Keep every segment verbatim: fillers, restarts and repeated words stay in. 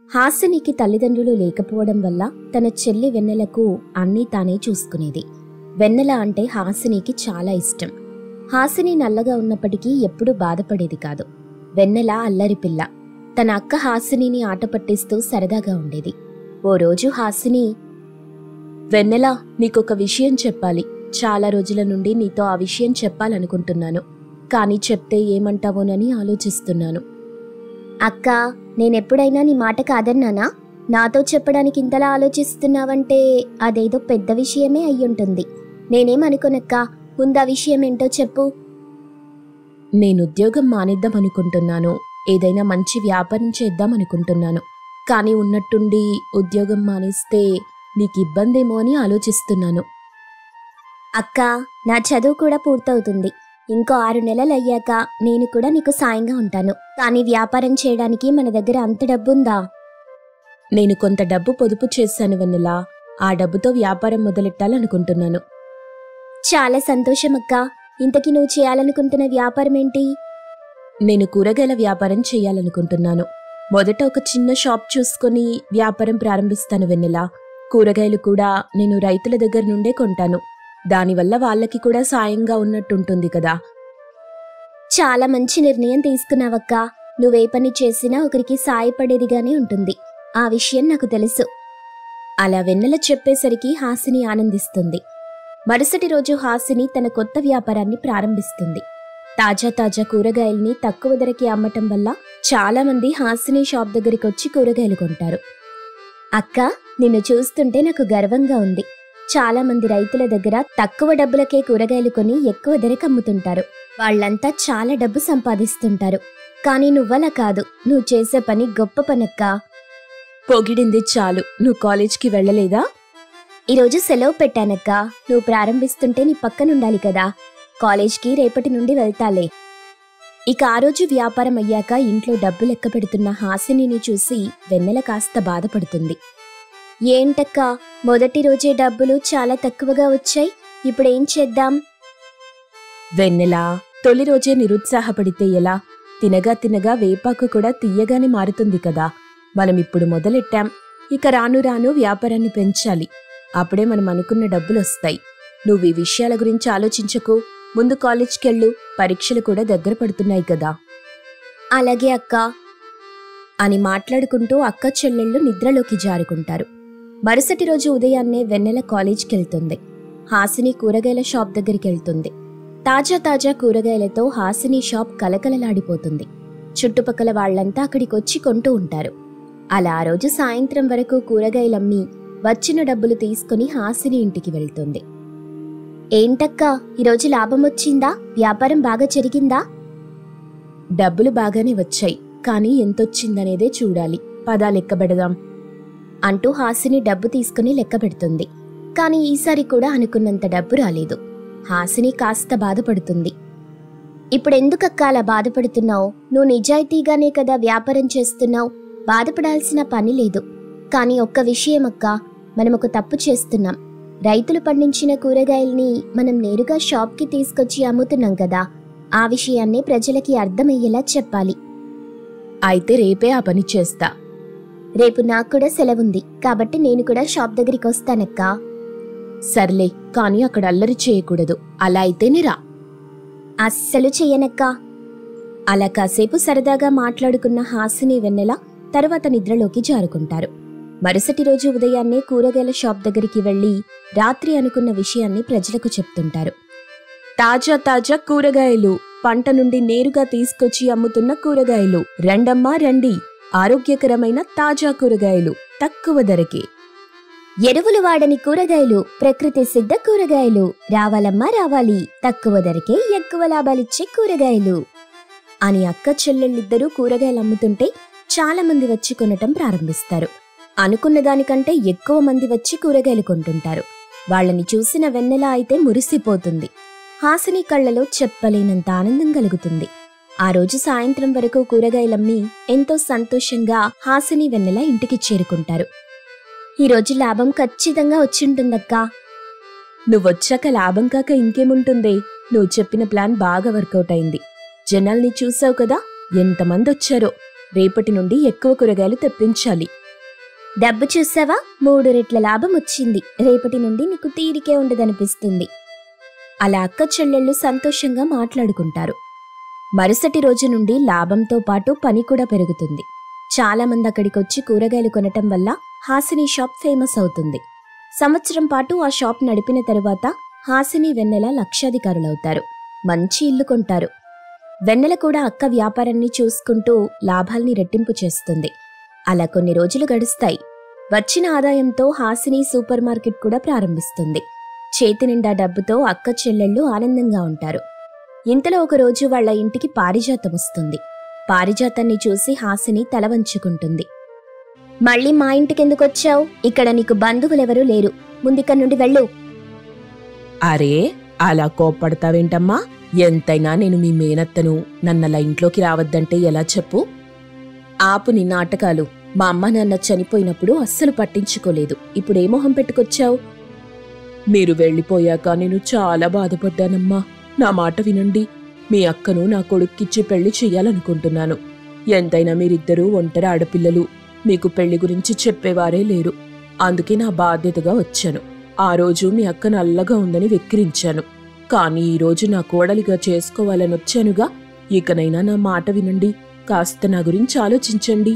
హాసినికి తల్లిదండ్రులు లేకపోవడం వల్ల తన చెల్లి వెన్నెలకు అన్నీ తానే చూసుకునేది. వెన్నెల అంటే హాసినికి చాలా ఇష్టం. హాసిని నల్లగా ఉన్నప్పటికీ ఎప్పుడూ బాధపడేది కాదు. వెన్నెల అల్లరి పిల్ల. తన అక్క హాసినిని ఆట పట్టిస్తూ సరదాగా ఉండేది. ఓ రోజు హాసిని, వెన్నెల, నీకొక విషయం చెప్పాలి. చాలా రోజుల నుండి నీతో ఆ విషయం చెప్పాలనుకుంటున్నాను. కానీ చెప్తే ఏమంటావోనని ఆలోచిస్తున్నాను. అక్క, నేనెప్పుడైనా నీ మాట కాదన్నానా? నాతో చెప్పడానికి ఇంతలా ఆలోచిస్తున్నావంటే అదేదో పెద్ద విషయమే అయ్యుంటుంది. నేనేమనుకోనక్క, ముందా విషయం ఏంటో చెప్పు. నేను ఉద్యోగం మానేద్దామనుకుంటున్నాను. ఏదైనా మంచి వ్యాపారం చేద్దామనుకుంటున్నాను. కానీ ఉన్నట్టుండి ఉద్యోగం మానేస్తే నీకు ఇబ్బందేమో అని ఆలోచిస్తున్నాను. అక్క, నా చదువు కూడా పూర్తవుతుంది. ఇంకో ఆరు నెలలు అయ్యాక నేను కూడా నీకు సాయంగా ఉంటాను. కానీ వ్యాపారం చేయడానికి మన దగ్గర అంత డబ్బుందా? నేను కొంత డబ్బు పొదుపు చేశాను వెన్నెలా. ఆ డబ్బుతో వ్యాపారం మొదలెట్టాలనుకుంటున్నాను. చాలా సంతోషం అక్క. ఇంతకీ నువ్వు చేయాలనుకుంటున్న వ్యాపారం ఏంటి? నేను కూరగాయల వ్యాపారం చేయాలనుకుంటున్నాను. మొదట ఒక చిన్న షాప్ చూసుకొని వ్యాపారం ప్రారంభిస్తాను వెన్నెలా. కూరగాయలు కూడా నేను రైతుల దగ్గర నుండే కొంటాను. దానివల్ల వాళ్ళకి కూడా సాయంగా ఉన్నట్టుంటుంది కదా. చాలా మంచి నిర్ణయం తీసుకున్నావక్క. నువ్వే పని చేసినా ఒకరికి సాయపడేదిగానే ఉంటుంది. ఆ విషయం నాకు తెలుసు. అలా వెన్నెల చెప్పేసరికి హాసిని ఆనందిస్తుంది. మరుసటి రోజు హాసిని తన కొత్త వ్యాపారాన్ని ప్రారంభిస్తుంది. తాజా తాజా కూరగాయల్ని తక్కువ ధరకి అమ్మటం వల్ల చాలా మంది హాసిని షాప్ దగ్గరికి వచ్చి కూరగాయలు కొంటారు. అక్క, నిన్ను చూస్తుంటే నాకు గర్వంగా ఉంది. చాలా మంది రైతుల దగ్గర తక్కువ డబ్బులకే కూరగాయలు కొని ఎక్కువ ధరకు అమ్ముతుంటారు. వాళ్ళంతా చాలా డబ్బు సంపాదిస్తుంటారు. కానీ నువ్వలా కాదు. నువ్వు చేసే పని గొప్ప పనక్క. పొగిడింది చాలు. నువ్వు కాలేజ్కి వెళ్ళలేదా? ఈరోజు సెలవు పెట్టానక్క. నువ్వు ప్రారంభిస్తుంటే నీ పక్కనుండాలి కదా. కాలేజ్కి రేపటి నుండి వెళ్తాలే. ఇక ఆ రోజు వ్యాపారం అయ్యాక ఇంట్లో డబ్బు లెక్క పెడుతున్న హాసినిని చూసి వెన్నెల కాస్త బాధపడుతుంది. ఏంటక్క, మొదటి రోజే డబ్బులు చాలా తక్కువగా వచ్చాయి. ఇప్పుడేం చేద్దాం? వెన్నెలా, తొలి రోజే నిరుత్సాహపడితే ఎలా? తినగా తినగా వేపాకు కూడా తీయగానే మారుతుంది కదా. మనం ఇప్పుడు మొదలెట్టాం. ఇక రాను రాను వ్యాపారాన్ని పెంచాలి. అప్పుడే మనం అనుకున్న డబ్బులొస్తాయి. నువ్వు ఈ విషయాల గురించి ఆలోచించకు. ముందు కాలేజ్కెళ్ళు. పరీక్షలు కూడా దగ్గర పడుతున్నాయి కదా. అలాగే అక్క అని మాట్లాడుకుంటూ అక్క చెల్లెళ్ళు నిద్రలోకి జారుకుంటారు. మరుసటి రోజు ఉదయాన్నే వెన్నెల కాలేజ్కెళ్తుంది. హాసిని కూరగాయల షాప్ దగ్గరికెళ్తుంది. తాజా తాజా కూరగాయలతో హాసిని షాప్ కలకలలాడిపోతుంది. చుట్టుపక్కల వాళ్లంతా అక్కడికొచ్చి కొంటూ ఉంటారు. అలా ఆ రోజు సాయంత్రం వరకు కూరగాయలమ్మి వచ్చిన డబ్బులు తీసుకుని హాసిని ఇంటికి వెళ్తుంది. ఏంటక్క, ఈరోజు లాభం వచ్చిందా? వ్యాపారం బాగా జరిగిందా? డబ్బులు బాగానే వచ్చాయి. కానీ ఎంతొచ్చిందనేదే చూడాలి. పదా లెక్కబెడదాం అంటూ హాసిని డబ్బు తీసుకుని లెక్క పెడుతుంది. కానీ ఈసారి కూడా అనుకున్నంత డబ్బు రాలేదు. హాసిని కాస్త బాధపడుతుంది. ఇప్పుడెందుకక్క అలా బాధపడుతున్నావు? నువ్వు నిజాయితీగానే కదా వ్యాపారం చేస్తున్నావు. బాధపడాల్సిన పని లేదు. కానీ ఒక్క విషయం అక్క, మనం ఒక తప్పు చేస్తున్నాం. రైతులు పండించిన కూరగాయల్ని మనం నేరుగా షాప్కి తీసుకొచ్చి అమ్ముతున్నాం కదా. ఆ విషయాన్ని ప్రజలకి అర్థమయ్యేలా చెప్పాలి. అయితే రేపే ఆ పని చేస్తా. రేపు నాకు కూడా సెలవుంది కాబట్టి నేను కూడా షాప్ దగ్గరికి వస్తానక్క. సర్లే, కానీ అక్కడ అల్లరి చేయకూడదు. అలా అయితేనే రా. అస్సలు చెయ్యనక్క. అలా కాసేపు సరదాగా మాట్లాడుకున్న హాసిని వెన్నెల తర్వాత నిద్రలోకి జారుకుంటారు. మరుసటి రోజు ఉదయాన్నే కూరగాయల షాప్ దగ్గరికి వెళ్లి రాత్రి అనుకున్న విషయాన్ని ప్రజలకు చెప్తుంటారు. తాజా తాజా కూరగాయలు, పంట నుండి నేరుగా తీసుకొచ్చి అమ్ముతున్న కూరగాయలు, రండమ్మా రండి. ఆరోగ్యకరమైన తాజా కూరగాయలు తక్కువ ధరకే. ఎరువులు వాడని కూరగాయలు, ప్రకృతి సిద్ధ కూరగాయలు, రావాలమ్మా రావాలి. తక్కువ ధరకే ఎక్కువ లాభాలిచ్చే కూరగాయలు అని అక్క చెల్లెళ్ళిద్దరూ కూరగాయలు అమ్ముతుంటే చాలా మంది వచ్చి కొనటం ప్రారంభిస్తారు. అనుకున్న దానికంటే ఎక్కువ మంది వచ్చి కూరగాయలు కొంటుంటారు. వాళ్లని చూసిన వెన్నెల అయితే మురిసిపోతుంది. హాసిని కళ్లలో చెప్పలేనంత ఆనందం కలుగుతుంది. ఆ రోజు సాయంత్రం వరకు కూరగాయలమ్మి ఎంతో సంతోషంగా హాసిని వెన్నెల ఇంటికి చేరుకుంటారు. ఈరోజు లాభం ఖచ్చితంగా వచ్చింటుందక్కా. నువ్వొచ్చాక లాభం కాక ఇంకేముంటుందే? నువ్వు చెప్పిన ప్లాన్ బాగా వర్కౌట్ అయింది. జనాల్ని చూసావు కదా, ఎంతమంది వచ్చారో. రేపటి నుండి ఎక్కువ కూరగాయలు తెప్పించాలి. డబ్బు చూసావా, మూడు రెట్ల లాభం వచ్చింది. రేపటి నుండి నీకు తీరికే ఉండదనిపిస్తుంది. అలా అక్క చెల్లెళ్ళు సంతోషంగా మాట్లాడుకుంటారు. మరుసటి రోజు నుండి లాభంతో పాటు పని కూడా పెరుగుతుంది. చాలామంది అక్కడికొచ్చి కూరగాయలు కొనటం వల్ల హాసిని షాప్ ఫేమస్ అవుతుంది. సంవత్సరం పాటు ఆ షాప్ నడిపిన తరువాత హాసిని వెన్నెల లక్షాధికారులవుతారు. మంచి ఇల్లు కొంటారు. వెన్నెల కూడా అక్క వ్యాపారాన్ని చూసుకుంటూ లాభాల్ని రెట్టింపు చేస్తుంది. అలా కొన్ని రోజులు గడుస్తాయి. వచ్చిన ఆదాయంతో హాసిని సూపర్ మార్కెట్ కూడా ప్రారంభిస్తుంది. చేతి నిండా డబ్బుతో అక్క చెల్లెళ్ళు ఆనందంగా ఉంటారు. ఇంతలో ఒకరోజు వాళ్ల ఇంటికి పారిజాతం వస్తుంది. పారిజాతాన్ని చూసి హాసిని తల వంచుకుంటుంది. మళ్ళీ మా ఇంటికెందుకొచ్చావు? ఇక్కడ నీకు బంధువులెవరూ లేరు. ముందిక్కడి నుండి వెళ్ళు. అరే, అలా కోప్పడతావేంటమ్మా? ఎంతైనా నేను మీ మేనత్తను. నన్నలా ఇంట్లోకి రావద్దంటే ఎలా చెప్పు? ఆపు నీ నాటకాలు. మా అమ్మ నాన్న చనిపోయినప్పుడు అస్సలు పట్టించుకోలేదు. ఇప్పుడే మొహం పెట్టుకొచ్చావు? మీరు వెళ్ళిపోయాక నేను చాలా బాధపడ్డానమ్మా. నా మాట వినండి. మీ అక్కను నా కొడుక్కిచ్చి పెళ్లి చెయ్యాలనుకుంటున్నాను. ఎంతైనా మీరిద్దరూ ఒంటరి ఆడపిల్లలు. మీకు పెళ్లి గురించి చెప్పేవారే లేరు. అందుకే నా బాధ్యతగా వచ్చాను. ఆ రోజు మీ అక్క నల్లగా ఉందని వెక్కిరించాను. కానీ ఈరోజు నా కోడలిగా చేసుకోవాలని వచ్చానుగా. ఇకనైనా నా మాట వినండి. కాస్త నా గురించి ఆలోచించండి.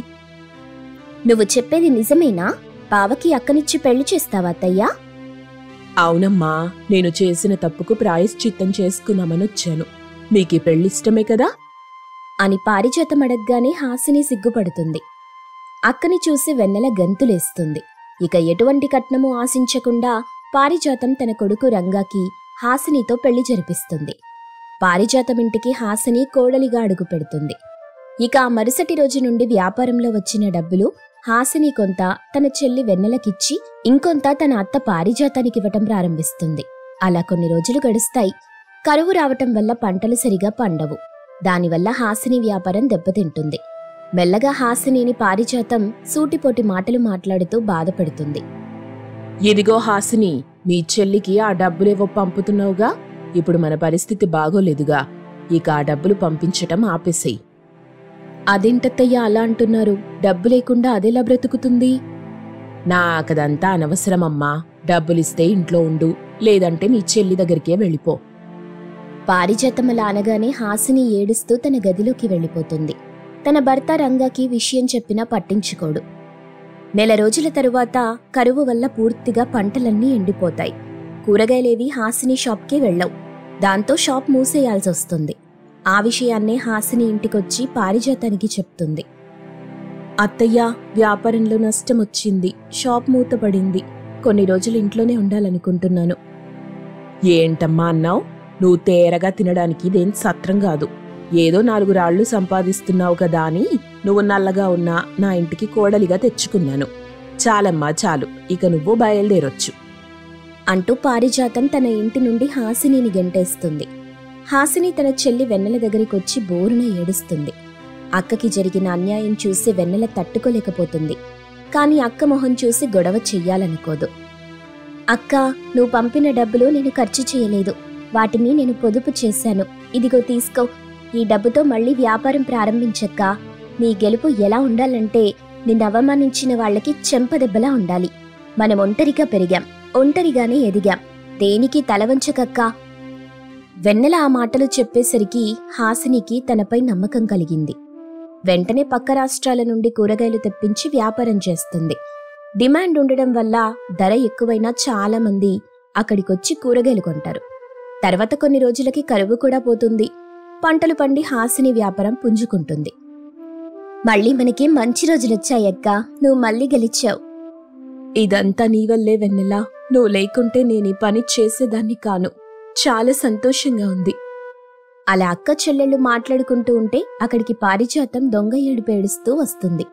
నువ్వు చెప్పేది నిజమేనా? బావకి అక్కనిచ్చి పెళ్లి చేస్తావా అత్తయ్యా? అవునమ్మా, నేను చేసిన తప్పుకు ప్రాయశ్చిత్తం చేసుకున్నామనొచ్చాను. మీకీ పెళ్లిష్టమే కదా అని పారిజాతం అడగ్గానే హాసిని సిగ్గుపడుతుంది. అక్కని చూసి వెన్నెల గంతులేస్తుంది. ఇక ఎటువంటి కట్నమూ ఆశించకుండా పారిజాతం తన కొడుకు రంగాకి హాసినితో పెళ్లి జరిపిస్తుంది. పారిజాతం ఇంటికి హాసిని కోడలిగా అడుగు పెడుతుంది. ఇక ఆ మరుసటి రోజు నుండి వ్యాపారంలో వచ్చిన డబ్బులు హాసిని కొంత తన చెల్లి వెన్నెలకిచ్చి ఇంకొంత తన అత్త పారిజాతానికివ్వటం ప్రారంభిస్తుంది. అలా కొన్ని రోజులు గడుస్తాయి. కరువు రావటం వల్ల పంటలు సరిగా పండవు. దానివల్ల హాసిని వ్యాపారం దెబ్బతింటుంది. మెల్లగా హాసినిని పారిజాతం సూటిపోటి మాటలు మాట్లాడుతూ బాధపెడుతుంది. ఇదిగో హాసిని, మీ చెల్లికి ఆ డబ్బులేవో పంపుతున్నావుగా. ఇప్పుడు మన పరిస్థితి బాగోలేదుగా. ఇక ఆ డబ్బులు పంపించటం ఆపేసేయి. అదేంటత్తయ్య అలా అంటున్నారు? డబ్బు లేకుండా అదెలా బ్రతుకుతుంది? నాకదంతా అనవసరమమ్మా. డబ్బులిస్తే ఇంట్లో ఉండు, లేదంటే నీ చెల్లి దగ్గరికే వెళ్ళిపో. పారిజాతం అలా అనగానే హాసిని ఏడుస్తూ తన గదిలోకి వెళ్ళిపోతుంది. తన భర్త రంగాకి విషయం చెప్పినా పట్టించుకోడు. నెల రోజుల తరువాత కరువు వల్ల పూర్తిగా పంటలన్నీ ఎండిపోతాయి. కూరగాయలేవి హాసిని షాప్కే వెళ్ళవు. దాంతో షాప్ మూసేయాల్సొస్తుంది. ఆ విషయాన్నే హాసిని ఇంటికొచ్చి పారిజాతానికి చెప్తుంది. అత్తయ్య, వ్యాపారంలో నష్టమొచ్చింది. షాప్ మూతపడింది. కొన్ని రోజులు ఇంట్లోనే ఉండాలనుకుంటున్నాను. ఏంటమ్మా అన్నావు? నువ్వు తేరగా తినడానికి ఇదేం సత్రం కాదు. ఏదో నాలుగు రాళ్లు సంపాదిస్తున్నావు కదా అని నువ్వు నల్లగా ఉన్నా నా ఇంటికి కోడలిగా తెచ్చుకున్నాను. చాలమ్మా చాలు, ఇక నువ్వు బయలుదేరొచ్చు అంటూ పారిజాతం తన ఇంటి నుండి హాసినిని గెంటేస్తుంది. హాసిని తన చెల్లి వెన్నెల దగ్గరికొచ్చి బోరున ఏడుస్తుంది. అక్కకి జరిగిన అన్యాయం చూసి వెన్నెల తట్టుకోలేకపోతుంది. కాని అక్క మొహం చూసి గొడవ చెయ్యాలనుకోదు. అక్క, నువ్వు పంపిన డబ్బులు నేను ఖర్చు చేయలేదు. వాటిని నేను పొదుపు చేశాను. ఇదిగో తీసుకో. ఈ డబ్బుతో మళ్లీ వ్యాపారం ప్రారంభించక్క. నీ గెలుపు ఎలా ఉండాలంటే నిన్ను అవమానించిన వాళ్లకి చెంపదెబ్బలా ఉండాలి. మనం ఒంటరిగా పెరిగాం, ఒంటరిగానే ఎదిగాం. దేనికి తలవంచకక్కా. వెన్నెల ఆ మాటలు చెప్పేసరికి హాసినికి తనపై నమ్మకం కలిగింది. వెంటనే పక్క రాష్ట్రాల నుండి కూరగాయలు తెప్పించి వ్యాపారం చేస్తుంది. డిమాండ్ ఉండడం వల్ల ధర ఎక్కువైనా చాలా మంది అక్కడికొచ్చి కూరగాయలు కొంటారు. తర్వాత కొన్ని రోజులకి కరువు కూడా పోతుంది. పంటలు పండి హాసిని వ్యాపారం పుంజుకుంటుంది. మళ్ళీ మనకి మంచి రోజులొచ్చాయక్క. నువ్వు మళ్ళీ గెలిచావు. ఇదంతా నీవల్లే వెన్నెలా. నువ్వు లేకుంటే నేను ఈ పని చేసేదాన్ని కాను. చాలా సంతోషంగా ఉంది. అలా అక్క చెల్లెళ్ళు మాట్లాడుకుంటూ ఉంటే అక్కడికి పారిజాతం దొంగ ఏడుపేడుస్తూ వస్తుంది.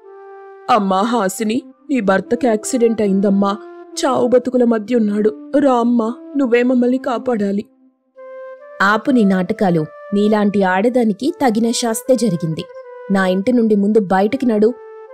అమ్మా హాసిని, నీ భర్తకి యాక్సిడెంట్ అయిందమ్మా. చావు బతుకుల మధ్య ఉన్నాడు. రా అమ్మా, నువ్వే మమ్మల్ని కాపాడాలి. ఆపు నీ నాటకాలు. నీలాంటి ఆడదానికి తగిన శాస్తే జరిగింది. నా ఇంటి నుండి ముందు బయటికి నడు.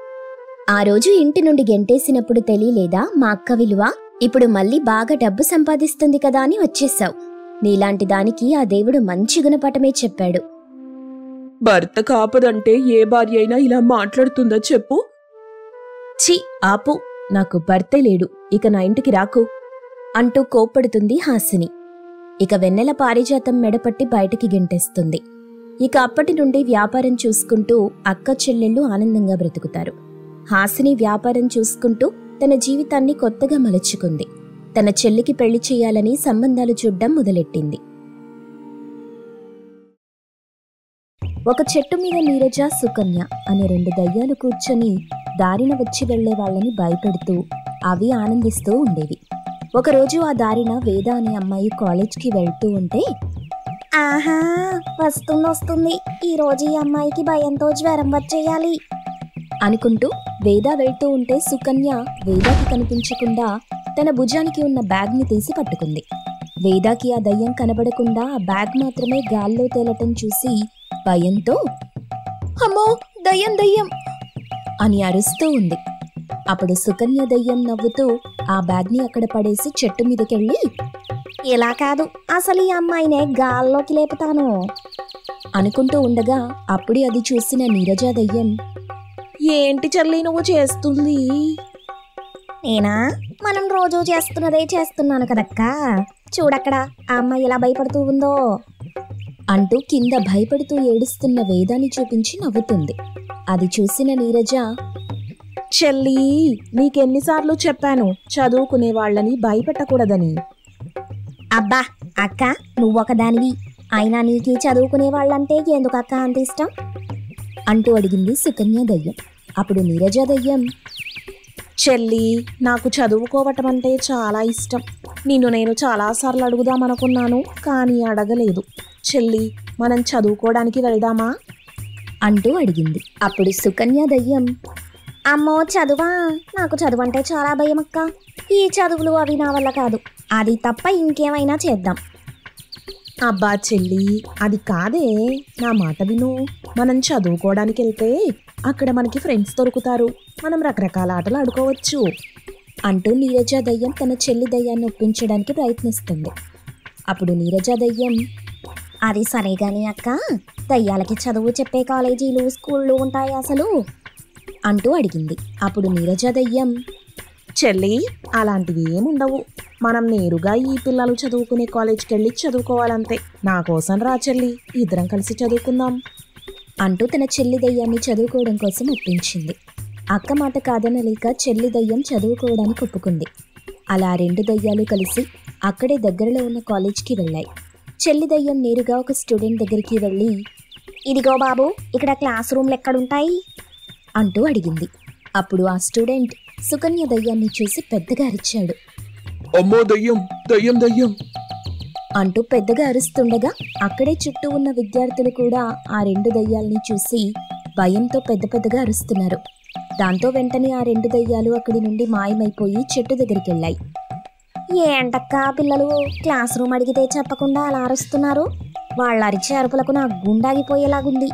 ఆ రోజు ఇంటి నుండి గెంటేసినప్పుడు తెలియలేదా మా అక్క విలువ? ఇప్పుడు మళ్ళీ బాగా డబ్బు సంపాదిస్తుంది కదా అని వచ్చేశావు. నీలాంటి దానికి ఆ దేవుడు మంచి గుణపాఠమే చెప్పాడు. భర్త కాపదంటే ఏ భార్య అయినా ఇలా మాట్లాడుతుందా చెప్పు? ఛీ ఆపు, నాకు భర్తే లేడు, ఇక నా ఇంటికి రాకు అంటూ కోప్పడుతుంది హాసిని. ఇక వెన్నెల పారిజాతం మెడపట్టి బయటికి గెంటేస్తుంది. ఇక అప్పటి నుండి వ్యాపారం చూసుకుంటూ అక్క చెల్లెళ్ళు ఆనందంగా బ్రతుకుతారు. హాసిని వ్యాపారం చూసుకుంటూ తన జీవితాన్ని కొత్తగా మలుచుకుంది. తన చెల్లికి పెళ్లి చేయాలని సంబంధాలు చూడ్డం మొదలెట్టింది. ఒక చెట్టు మీద నీరజ, సుకన్య అనే రెండు దయ్యాలు కూర్చొని దారిన వచ్చి వెళ్లే వాళ్ళని భయపెడుతూ అవి ఆనందిస్తూ ఉండేవి. ఒకరోజు ఆ దారిన వేద అనే అమ్మాయి కాలేజ్కి వెళ్తూ ఉంటే, ఆహా వస్తుంది వస్తుంది ఈరోజు ఈ అమ్మాయికి భయంతో జ్వరం వచ్చేయాలి అనుకుంటూ వేద వెళ్తూ ఉంటే సుకన్య వేదాకి కనిపించకుండా తన భుజానికి ఉన్న బ్యాగ్ని తీసి పట్టుకుంది. వేదాకి ఆ దయ్యం కనబడకుండా ఆ బ్యాగ్ మాత్రమే గాల్లో తేలటం చూసి భయంతో అమ్మో దయ్యం దయ్యం అని అరుస్తూ ఉంది. అప్పుడు సుకన్య దయ్యం నవ్వుతూ ఆ బ్యాగ్ని అక్కడ పడేసి చెట్టు మీదకెళ్ళి, ఇలా కాదు అసలు ఈ అమ్మాయినే గాల్లోకి లేపుతాను అనుకుంటూ ఉండగా అప్పుడే అది చూసిన నీరజ దయ్యం, ఏంటి చెల్లి నువ్వు చేస్తుంది? నేనా మనం రోజు చేస్తున్నదే చేస్తున్నాను కదక్కా, చూడక్కడ ఆ అమ్మాయి ఎలా భయపడుతూ ఉందో అంటూ కింద భయపడుతూ ఏడుస్తున్న వేదాన్ని చూపించి నవ్వుతుంది. అది చూసిన నీరజ, చెల్లి నీకెన్నిసార్లు చెప్పాను చదువుకునే వాళ్ళని భయపెట్టకూడదని. అబ్బా అక్క నువ్వొకదానివి, అయినా నీకు చదువుకునే వాళ్ళంటే ఎందుకు అక్క అంత ఇష్టం అంటూ అడిగింది సుకన్య దయ్యం. అప్పుడు నీరజ దయ్యం, చెల్లి నాకు చదువుకోవటం అంటే చాలా ఇష్టం. నిన్ను నేను చాలాసార్లు అడుగుదామనుకున్నాను కానీ అడగలేదు. చెల్లి మనం చదువుకోవడానికి వెళ్దామా అంటూ అడిగింది. అప్పుడు సుకన్య దయ్యం, అమ్మో చదువా, నాకు చదువు అంటే చాలా భయం అక్క, ఈ చదువులు అవి నా వల్ల కాదు, అది తప్ప ఇంకేమైనా చేద్దాం. అబ్బా చెల్లి అది కాదే, నా మాట విను. మనం చదువుకోవడానికి వెళ్తే అక్కడ మనకి ఫ్రెండ్స్ దొరుకుతారు, మనం రకరకాల ఆటలు ఆడుకోవచ్చు అంటూ నీరజ దయ్యం తన చెల్లి దయ్యాన్ని ఒప్పించడానికి ప్రయత్నిస్తుంది. అప్పుడు నీరజ దయ్యం, అది సరే గాని అక్క, దయ్యాలకి చదువు చెప్పే కాలేజీలు స్కూళ్ళు ఉంటాయి అసలు అంటూ అడిగింది. అప్పుడు నీరజ దయ్యం, చెల్లి అలాంటివి ఏముండవు, మనం నేరుగా ఈ పిల్లలు చదువుకునే కాలేజ్కి వెళ్ళి చదువుకోవాలంతే. నా కోసం రా చెల్లి, ఇద్దరం కలిసి చదువుకుందాం అంటూ తన చెల్లి దయ్యాన్ని చదువుకోవడం కోసం ఒప్పించింది. అక్క మాట కాదనలేక చెల్లి దయ్యం చదువుకోవడానికి ఒప్పుకుంది. అలా రెండు దయ్యాలు కలిసి అక్కడే దగ్గరలో ఉన్న కాలేజ్కి వెళ్ళాయి. చెల్లి దయ్యం నేరుగా ఒక స్టూడెంట్ దగ్గరికి వెళ్ళి, ఇదిగో బాబు ఇక్కడ క్లాస్ రూమ్లు ఎక్కడుంటాయి అంటూ అడిగింది. అప్పుడు ఆ స్టూడెంట్ సుకన్య దయ్యాన్ని చూసి పెద్దగా అరిచాడు. అమ్మో దయ్యం దయ్యం దయ్యం అంటూ పెద్దగా అరుస్తుండగా అక్కడే చుట్టూ ఉన్న విద్యార్థులు కూడా ఆ రెండు దయ్యాల్ని చూసి భయంతో పెద్ద పెద్దగా అరుస్తున్నారు. దాంతో వెంటనే ఆ రెండు దయ్యాలు అక్కడి నుండి మాయమైపోయి చెట్టు దగ్గరికి వెళ్ళాయి. ఏంటక్కా పిల్లలు క్లాస్ రూమ్ అడిగితే చెప్పకుండా అలా అరుస్తున్నారు, వాళ్ళ అరిచే అరుపులకు నా గుండాగిపోయేలాగుంది.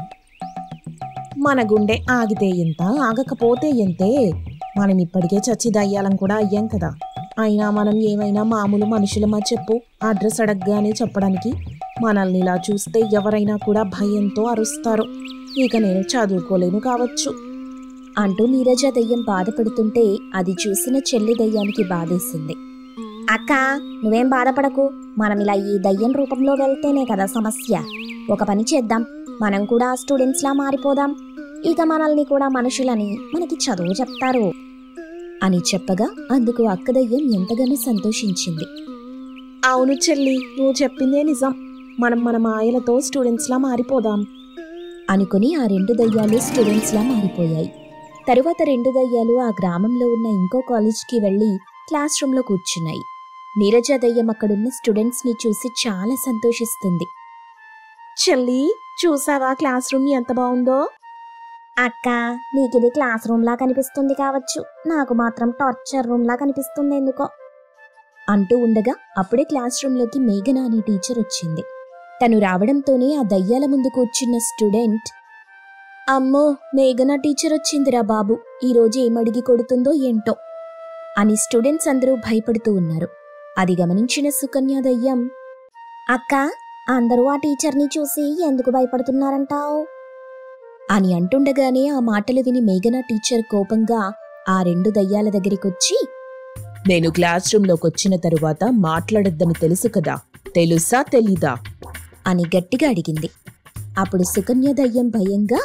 మన గుండె ఆగితే ఎంత ఆగకపోతే ఎంతే, మనం ఇప్పటికే చచ్చి దయ్యాలం కూడా అయ్యాం కదా. అయినా మనం ఏమైనా మామూలు మనుషులమా చెప్పు, అడ్రస్ అడగగానే చెప్పడానికి. మనల్ని ఇలా చూస్తే ఎవరైనా కూడా భయంతో అరుస్తారు. ఇక నేను చదువుకోలేను కావచ్చు అంటూ నీరజ దయ్యం బాధపడుతుంటే అది చూసిన చెల్లి దయ్యానికి బాధేసింది. అక్క నువ్వేం బాధపడకు, మనం ఇలా ఈ దయ్యం రూపంలో వెళ్తేనే కదా సమస్య. ఒక పని చేద్దాం, మనం కూడా స్టూడెంట్స్లా మారిపోదాం, ఇక మనల్ని కూడా మనుషులని మనకి చదువు చెప్తారు అని చెప్పగా అందుకు అక్క దయ్యం ఎంతగానో సంతోషించింది. అవును చెల్లి నువ్వు చెప్పిందే నిజం, మనం మన మాయలతో స్టూడెంట్స్లా మారిపోదాం అనుకుని ఆ రెండు దయ్యాలు స్టూడెంట్స్లా మారిపోయాయి. తరువాత రెండు దయ్యాలు ఆ గ్రామంలో ఉన్న ఇంకో కాలేజ్కి వెళ్ళి క్లాస్ రూమ్లో కూర్చున్నాయి. నీరజ దయ్యం అక్కడున్న స్టూడెంట్స్ని చూసి చాలా సంతోషిస్తుంది. చెల్లి చూసావా క్లాస్ రూమ్ ఎంత బాగుందో? అక్క నీకిది క్లాస్ రూమ్లా కనిపిస్తుంది కావచ్చు, నాకు మాత్రం టార్చర్ రూమ్లా కనిపిస్తుంది ఎందుకో అంటూ ఉండగా అప్పుడే క్లాస్ రూమ్లోకి మేఘన అనే టీచర్ వచ్చింది. తను రావడంతోనే ఆ దయ్యాల ముందు కూర్చున్న స్టూడెంట్, అమ్మో మేఘన టీచర్ వచ్చిందిరా బాబు, ఈరోజు ఏమడిగి కొడుతుందో ఏంటో అని స్టూడెంట్స్ అందరూ భయపడుతూ ఉన్నారు. అది గమనించిన సుకన్య దయ్యం, అక్క అందరూ ఆ టీచర్ని చూసి ఎందుకు భయపడుతున్నారంటావు అని అంటుండగానే ఆ మాటలు విని మేఘన టీచర్ కోపంగా ఆ రెండు దయ్యాల దగ్గరికొచ్చి, నేను క్లాస్ రూంలోకి వచ్చిన తరువాత మాట్లాడొద్దని తెలుసు కదా, తెలుసా తెలీదా అని గట్టిగా అడిగింది. అప్పుడు సుకన్య దయ్యం భయంగా,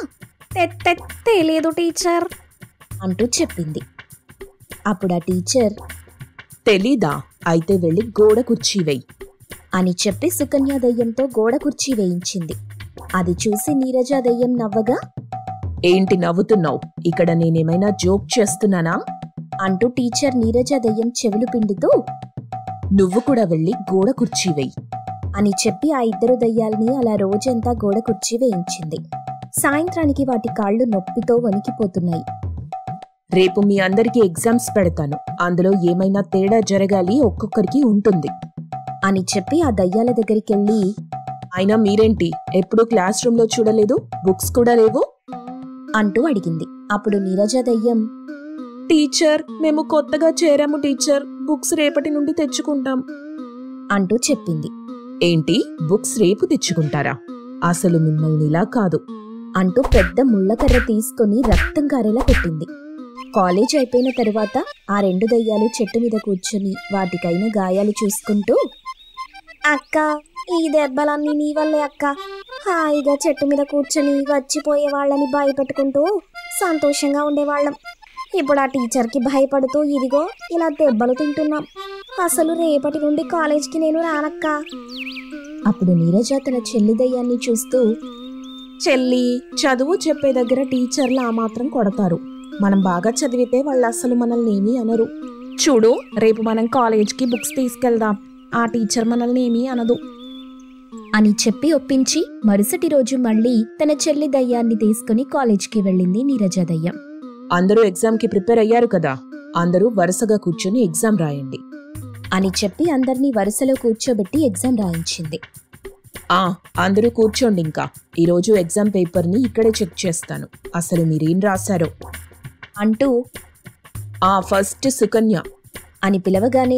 తెలీదు టీచర్ అంటూ చెప్పింది. అప్పుడు ఆ టీచర్, తెలీదా, అయితే వెళ్ళి గోడ కుర్చీ వెయ్యి అని చెప్పి సుకన్య దయ్యంతో గోడ కుర్చీ వేయించింది. అది చూసి నీరజ దయ్యం నవ్వగా, ఏంటి నవ్వుతున్నావు, ఇక్కడ నేనేమైనా జోక్ చేస్తున్నానా అంటూ టీచర్ నీరజ దయ్యం చెవులు పిండుతూ, నువ్వు కూడా వెళ్ళి గోడ కుర్చీ వెయ్యి అని చెప్పి ఆ ఇద్దరు దయ్యాల్ని అలా రోజంతా గోడ కుర్చీ వేయించింది. సాయంత్రానికి వాటి కాళ్ళు నొప్పితో వణికిపోతున్నాయి. రేపు మీ అందరికీ ఎగ్జామ్స్ పెడతాను, అందులో ఏమైనా తేడా జరగాలి, ఒక్కొక్కరికి ఉంటుంది అని చెప్పి ఆ దయ్యాల దగ్గరికెళ్ళి, అయినా మీరేంటి ఎప్పుడూ క్లాస్ రూంలో చూడలేదు, బుక్స్ కూడా లేవు అంటూ అడిగింది. అప్పుడు నీరజ దయ్యం, టీచర్ మేము కొత్తగా చేరాము టీచర్, బుక్స్ రేపటి నుండి తెచ్చుకుంటాం అంటూ చెప్పింది. ఏంటి, బుక్స్ రేపు తెచ్చుకుంటారా, అసలు మిమ్మల్ని ఇలా కాదు అంటూ పెద్ద ముళ్ళకర్ర తీసుకుని రక్తం కారేలా కొట్టింది. కాలేజ్ అయిపోయిన తరువాత ఆ రెండు దయ్యాలు చెట్టు మీద కూర్చుని వాటికైన గాయాలు చూసుకుంటూ, అక్క ఈ దెబ్బలన్నీ నీ వల్లే అక్క, హాయిగా చెట్టు మీద కూర్చొని వచ్చిపోయే వాళ్ళని భయపెట్టుకుంటూ సంతోషంగా ఉండేవాళ్ళం. ఇప్పుడు ఆ టీచర్కి భయపడుతూ ఇదిగో ఇలా దెబ్బలు తింటున్నాం. అసలు రేపటి నుండి కాలేజ్కి నేను రానక్క. అప్పుడు నీరజ తన చెల్లి దయ్యాన్ని చూస్తూ, చెల్లి, చదువు చెప్పే దగ్గర టీచర్లు ఆ మాత్రం కొడతారు, మనం బాగా చదివితే వాళ్ళు అసలు మనల్ని ఏమీ అనరు. చూడు, రేపు మనం కాలేజ్కి బుక్స్ తీసుకెళ్దాం, ఆ టీచర్ మనల్ని ఏమీ అనదు అని చెప్పి ఒప్పించి మరుసటి రోజు మళ్ళీ తన చెల్లి దయ్యాన్ని తీసుకుని కాలేజ్కి వెళ్ళింది నీరజ దయ్యం. అందరూ ఎగ్జామ్కి ప్రిపేర్ అయ్యారు కదా, అందరూ వరుసగా కూర్చొని ఎగ్జామ్ రాయండి అని చెప్పి అందర్నీ వరుసలో కూర్చోబెట్టి ఎగ్జామ్ రాయించింది. ఆ అందరూ కూర్చోండి, ఇంకా ఈరోజు ఎగ్జామ్ పేపర్ని ఇక్కడే చెక్ చేస్తాను, అసలు మీరేం రాశారో అంటూ, ఆ ఫస్ట్ సుకన్య అని పిలవగానే,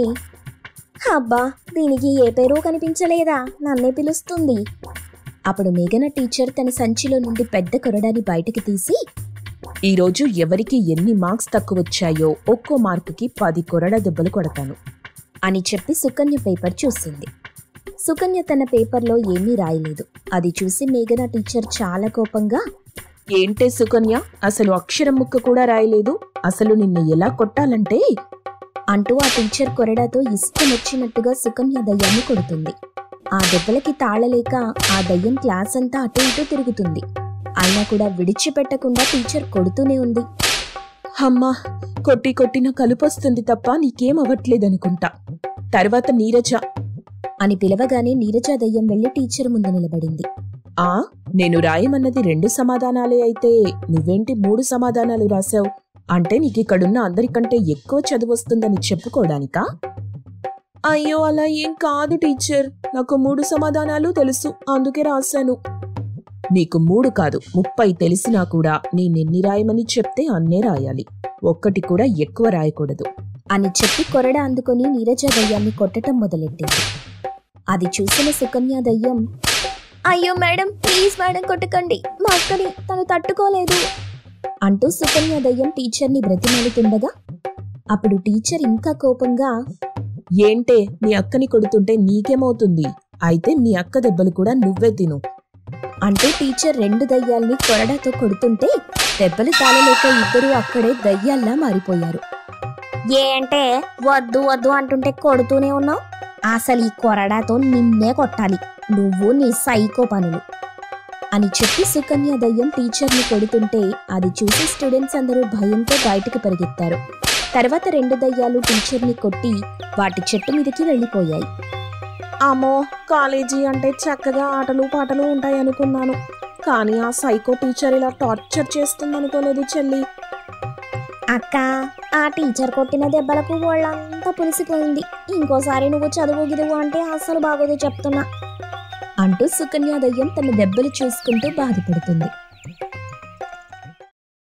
అబ్బా దీనికి ఏ పేరు కనిపించలేదా, నన్నే పిలుస్తుంది. అప్పుడు మేఘన టీచర్ తన సంచిలో నుండి పెద్ద కొరడాని బయటకు తీసి, ఈరోజు ఎవరికి ఎన్ని మార్క్స్ తక్కువ వచ్చాయో ఒక్కో మార్కుకి పది కొరడ దెబ్బలు కొడతాను అని చెప్పి సుకన్య పేపర్ చూసింది. సుకన్య తన పేపర్లో ఏమీ రాయలేదు. అది చూసి మేఘన టీచర్ చాలా కోపంగా, ఏంటే సుకన్య, అసలు అక్షరం ముక్క కూడా రాయలేదు, అసలు నిన్ను ఎలా కొట్టాలంటే అంటూ ఆ టీచర్ కొరడాతో ఇష్టం వచ్చినట్టుగా సుకన్య దయ్యాన్ని కొడుతుంది. ఆ దెబ్బలకి తాళలేక ఆ దయ్యం క్లాస్ అంతా అటు ఇటు తిరుగుతుంది. అయినా కూడా విడిచిపెట్టకుండా టీచర్ కొడుతూనే ఉంది. అమ్మా, కొట్టి కొట్టిన కలుపొస్తుంది తప్ప నీకేం అవ్వట్లేదనుకుంటా. తర్వాత నీరజ అని పిలవగానే నీరజ దయ్యం వెళ్లి టీచర్ ముందు నిలబడింది. ఆ నేను రాయమన్నది రెండు సమాధానాలే అయితే నువ్వేంటి మూడు సమాధానాలు రాశావు, అంటే నీకు ఇక్కడున్న అందరికంటే ఎక్కువ చదువు వస్తుందని చెప్పుకోవడానికా? అయ్యో అలా ఏం కాదు టీచర్, నాకు మూడు సమాధానాలు తెలుసు, అందుకే రాశాను. నీకు మూడు కాదు ముప్పై తెలిసినా కూడా నేనెన్ని రాయమని చెప్తే అన్నే రాయాలి, ఒక్కటి కూడా ఎక్కువ రాయకూడదు అని చెప్పి కొరడ అందుకొని నీరజ దయ్యాన్ని కొట్టడం మొదలెట్టింది. అది చూసిన సుకన్య దయ్యం, అయ్యో మేడం ప్లీజ్ మేడం కొట్టకండి, మా అక్కని తను తట్టుకోలేదు అంటూ సుకన్య దయ్యం టీచర్ని బ్రతిమాలుతుండగా అప్పుడు టీచర్ ఇంకా కోపంగా, ఏంటే మీ అక్కని కొడుతుంటే నీకేమవుతుంది, అయితే మీ అక్క దెబ్బలు కూడా నువ్వే తిను అంటూ టీచర్ రెండు దయ్యాల్ని కొరడాతో కొడుతుంటే దెబ్బలు తాళలేక ఇద్దరూ అక్కడే దయ్యాల్లా మారిపోయారు. ఏంటే వద్దు వద్దు అంటుంటే కొడుతూనే ఉన్నావు, అసలు ఈ కొరడాతో నిన్నే కొట్టాలి, నువ్వు నీ సైకో పనులు అని చెప్పి సుకన్య దయ్యం టీచర్ని కొడుతుంటే అది చూసి స్టూడెంట్స్ అందరూ భయంతో బయటకు పరిగెత్తారు. తర్వాత రెండు దయ్యాలు టీచర్ని కొట్టి వాటి చెట్టు మీదకి వెళ్ళిపోయాయి. అమ్మో, కాలేజీ అంటే చక్కగా ఆటలు పాటలు ఉంటాయనుకున్నాను, కానీ ఆ సైకో టీచర్ ఇలా టార్చర్ చేస్తుందనుకోలేదు చెల్లి. అక్క, ఆ టీచర్ కొట్టిన దెబ్బలకు వాళ్ళంతా పులిసిపోయింది, ఇంకోసారి నువ్వు చదువు గిదువు అంటే అస్సలు బాగోదు చెప్తున్నా అంటూ సుకన్య దయ్యం తన దెబ్బలు చూసుకుంటూ బాధపడుతుంది.